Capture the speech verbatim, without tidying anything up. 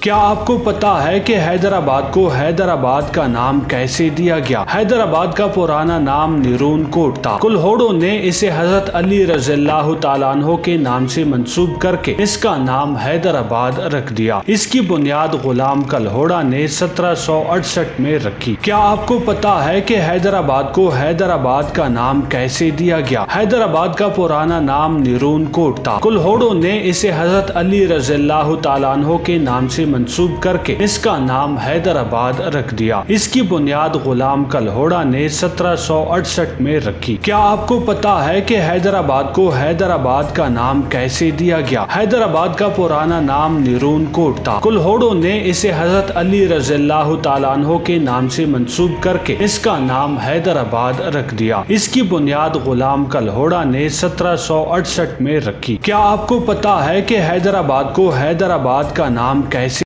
क्या आपको पता है कि हैदराबाद को हैदराबाद का नाम कैसे दिया गया? हैदराबाद का पुराना नाम निरून कोट था। कुल्होड़ों ने इसे हजरत अली रज़ियल्लाहु ताला अन्हो के नाम से मंसूब करके इसका नाम हैदराबाद रख दिया। इसकी बुनियाद गुलाम कल्होड़ा ने सत्रह सौ अड़सठ में रखी। क्या आपको पता है कि हैदराबाद को हैदराबाद का नाम कैसे दिया गया? हैदराबाद का पुराना नाम निरून कोट था। कुल्होड़ों ने इसे हजरत अली रज़ियल्लाहु ताला अन्हो के नाम से मंसूब करके इसका नाम हैदराबाद रख दिया। इसकी बुनियाद गुलाम कल्होड़ा ने सत्रह सौ अड़सठ में रखी। क्या आपको पता है कि हैदराबाद को हैदराबाद का नाम कैसे दिया गया? हैदराबाद का पुराना नाम निरून कोट था। कुल्होड़ों ने इसे हजरत अली रज़ियल्लाहु ताला अन्हो के नाम से मंसूब करके इसका नाम हैदराबाद रख दिया। इसकी बुनियाद गुलाम कल्होड़ा ने सत्रह सौ अड़सठ में रखी। क्या आपको पता है कि हैदराबाद को हैदराबाद का नाम कैसे